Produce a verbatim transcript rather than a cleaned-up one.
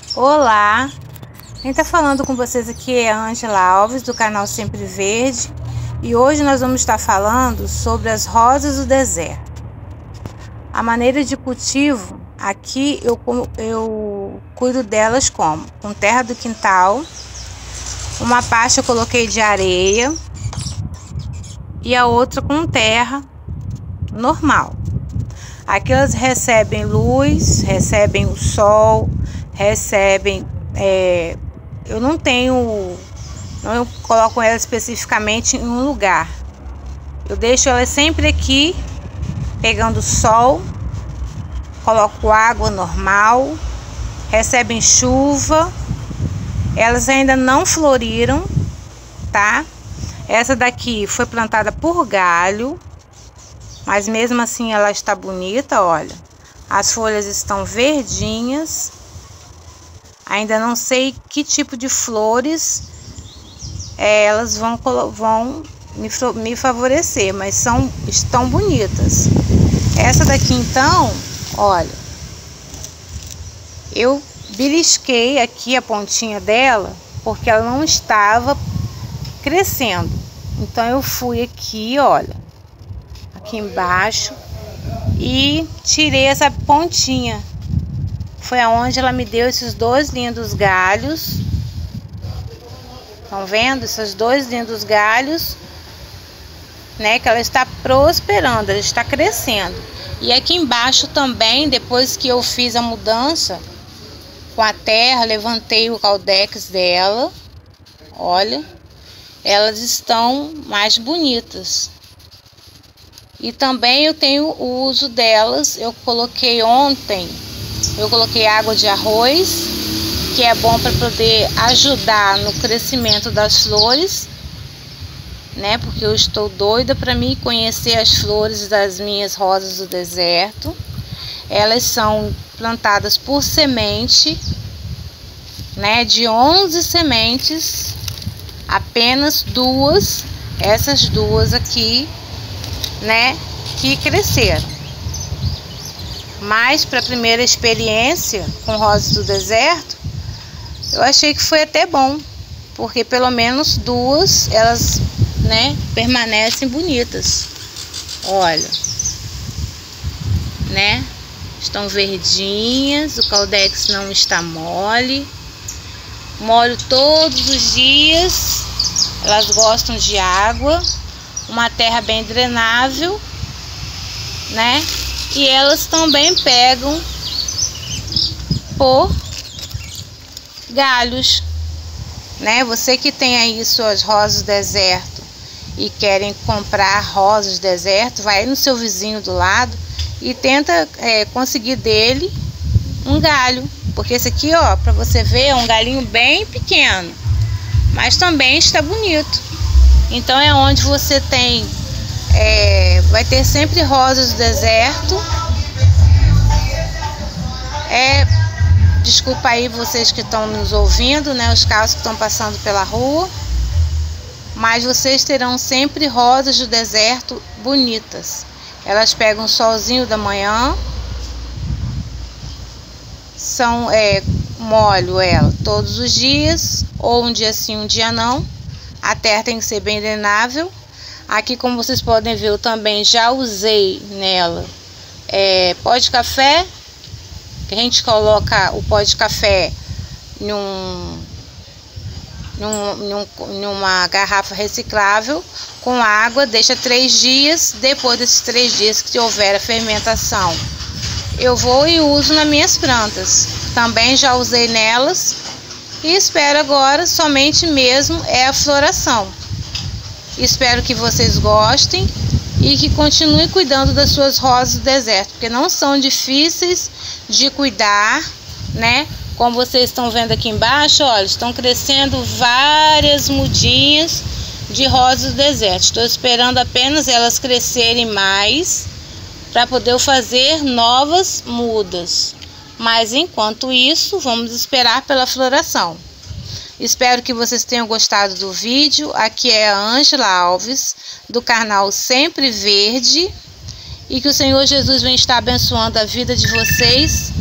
Olá, quem está falando com vocês aqui é a Ângela Alves, do canal Sempre Verde, e hoje nós vamos estar falando sobre as rosas do deserto. A maneira de cultivo, aqui eu, eu cuido delas como? Com terra do quintal, uma parte eu coloquei de areia e a outra com terra normal. Aqui elas recebem luz, recebem o sol, recebem, é, eu não tenho, não coloco elas especificamente em um lugar. Eu deixo elas sempre aqui, pegando sol, coloco água normal, recebem chuva. Elas ainda não floriram, tá? Essa daqui foi plantada por galho, mas mesmo assim ela está bonita, olha. As folhas estão verdinhas. Ainda não sei que tipo de flores é, elas vão, vão me, me favorecer, mas são, estão bonitas. Essa daqui então, olha, eu belisquei aqui a pontinha dela porque ela não estava crescendo. Então eu fui aqui, olha, aqui embaixo e tirei essa pontinha. Foi aonde ela me deu esses dois lindos galhos. Estão vendo? Esses dois lindos galhos, né? Que ela está prosperando, ela está crescendo. E aqui embaixo também, depois que eu fiz a mudança com a terra, levantei o caldex dela. Olha, elas estão mais bonitas. E também eu tenho o uso delas. Eu coloquei ontem, eu coloquei água de arroz, que é bom para poder ajudar no crescimento das flores, né? Porque eu estou doida para mim conhecer as flores das minhas rosas do deserto. Elas são plantadas por semente, né? De onze sementes, apenas duas, essas duas aqui, né? Que cresceram. Mas para a primeira experiência com rosas do deserto, eu achei que foi até bom, porque pelo menos duas elas, né, permanecem bonitas. Olha, né? Estão verdinhas, o caldex não está mole. Molho todos os dias. Elas gostam de água, uma terra bem drenável, né? E elas também pegam por galhos, né? Você que tem aí suas rosas do deserto e querem comprar rosas do deserto, vai no seu vizinho do lado e tenta é, conseguir dele um galho, porque esse aqui, ó, para você ver, é um galinho bem pequeno, mas também está bonito. Então é onde você tem É, vai ter sempre rosas do deserto. É, desculpa aí vocês que estão nos ouvindo, né? Os carros que estão passando pela rua. Mas vocês terão sempre rosas do deserto bonitas. Elas pegam o solzinho da manhã. São, é, molho ela todos os dias, ou um dia sim, um dia não. A terra tem que ser bem drenável. Aqui, como vocês podem ver, eu também já usei nela é, pó de café, que a gente coloca o pó de café num, num, num, numa garrafa reciclável com água, deixa três dias. Depois desses três dias que houver a fermentação, eu vou e uso nas minhas plantas. Também já usei nelas e espero agora somente mesmo é a floração. Espero que vocês gostem e que continuem cuidando das suas rosas do deserto, porque não são difíceis de cuidar, né? Como vocês estão vendo aqui embaixo, olha, estão crescendo várias mudinhas de rosas do deserto. Estou esperando apenas elas crescerem mais para poder fazer novas mudas. Mas enquanto isso, vamos esperar pela floração. Espero que vocês tenham gostado do vídeo. Aqui é a Ângela Alves, do canal Sempre Verde. E que o Senhor Jesus venha estar abençoando a vida de vocês